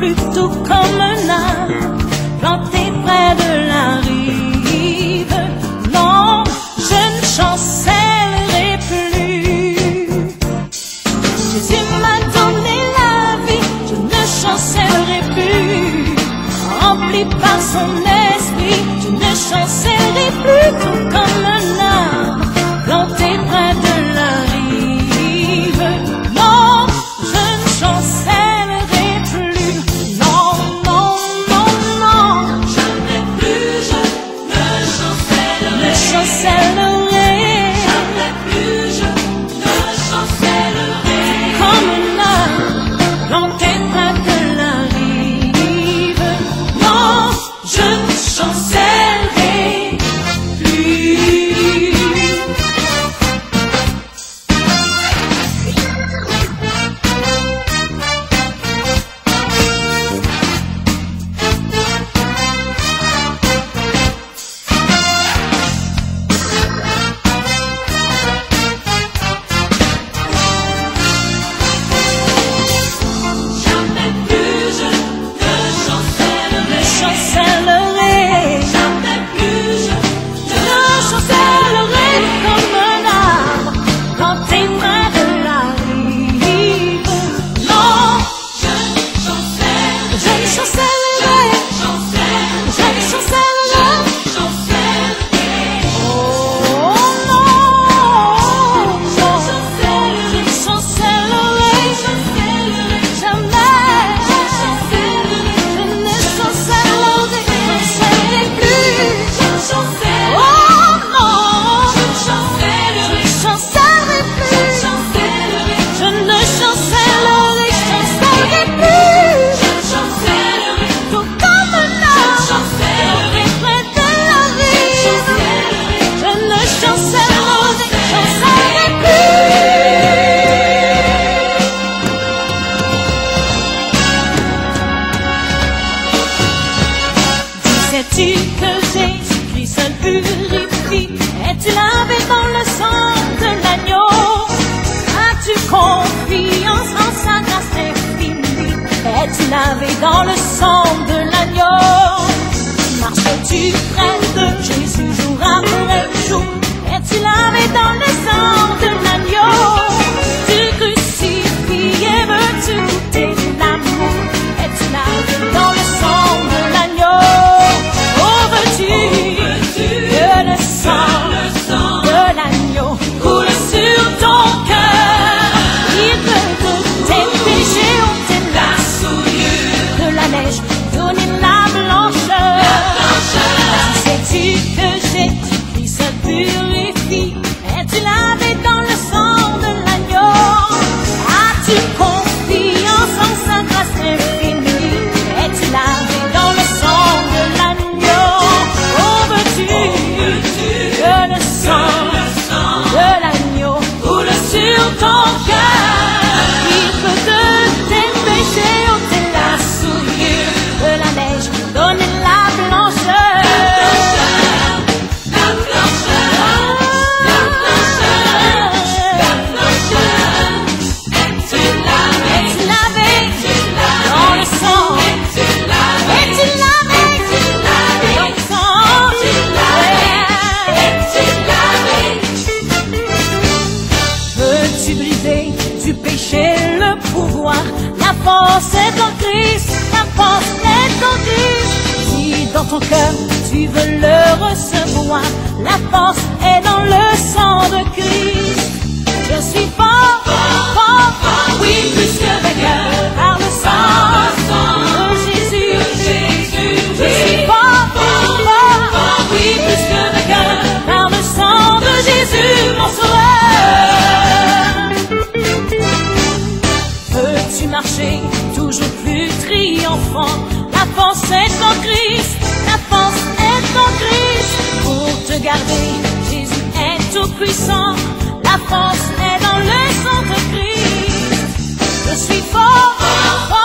plutôt comme un arbre planté près de la rive. Non, je ne chancellerai plus. Jésus m'a donné la vie, je ne chancellerai plus. Rempli par son esprit, je ne chancellerai plus. Tout comme un arbre planté près de la rive. Non, je ne chancellerai plus. Non, non, non, non. Jamais plus je ne chancellerai. Jamais plus je ne chancellerai. Comme un arbre planté près de la rive. Non, je ne chancellerai plus. Sais-tu que Jésus-Christ seul purifie? Es-tu lavé dans le sang de l'agneau? As-tu confiance en sa grâce infinie? Es-tu lavé dans le sang de l'agneau? Marches-tu près de Jésus jour après jour? Es-tu lavé dans le sang de l'agneau? Tu crucifies et veux-tu goûter l'amour? Es-tu lavé dans le sang de l'agneau? Que le sang de l'agneau coule sur ton cœur. Il peut de tes péchés ôter la souillure, de la neige donner la blancheur. Sais-tu que Jésus-Christ se purifie? Es-tu lavé dans le sang de l'agneau? As-tu confiance en sa grâce infinie? Es-tu lavé dans le sang de l'agneau? Que le sang de l'agneau coule sur ton cœur. Il peut de tes péchés ôter la souillure, de la neige donner la blancheur. La blancheur, la blancheur, la blancheur. Es-tu lavé? Es-tu lavé? Es-tu lavé dans le sang? Es-tu lavé? Es-tu lavé? Es-tu lavé dans le sang? Veux-tu briser du péché le pouvoir? La force est en Christ, la force est en Christ. Si dans ton cœur tu veux le recevoir, la force est dans le sang de Christ. Je suis fort, fort, fort, oui, plus que vainqueur, par le sang de Jésus. Je suis fort, fort, fort, oui, plus que vainqueur, par le sang de Jésus, mon sauveur. Veux-tu marcher toujours plus triomphant? La force est en Christ, la force est en Christ. Pour te garder, Jésus est tout puissant. La force est dans le sang de Christ. Je suis fort, fort,